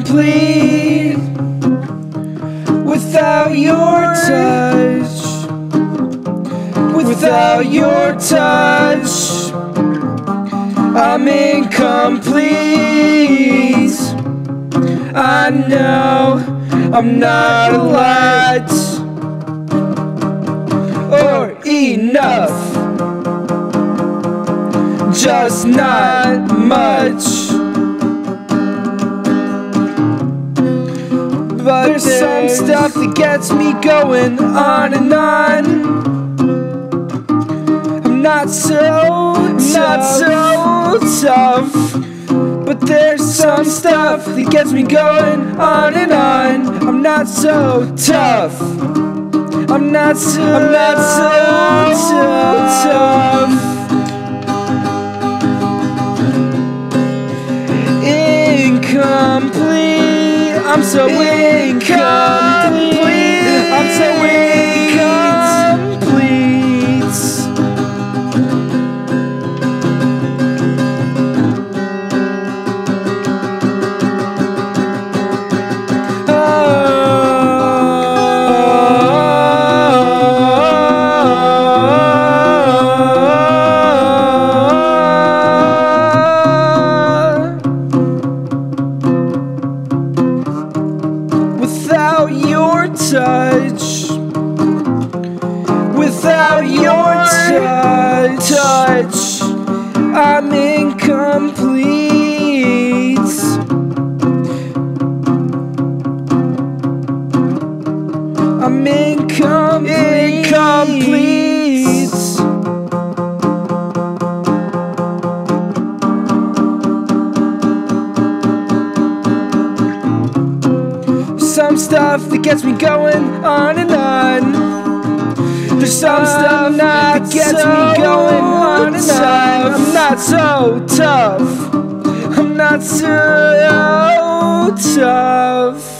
incomplete without your touch. Without your touch, I'm incomplete. I know I'm not a lot or enough, just not much. But there's some stuff that gets me going on and on. I'm not so tough, but there's some stuff that gets me going on and on. I'm not so tough. I'm not so tough. Incomplete. I'm so incomplete. I'm so incomplete. Without your touch, without your touch, I'm incomplete. I'm incomplete. Some stuff that gets me going on and on. There's some stuff that gets me going on and on. I'm not so tough. I'm not so tough.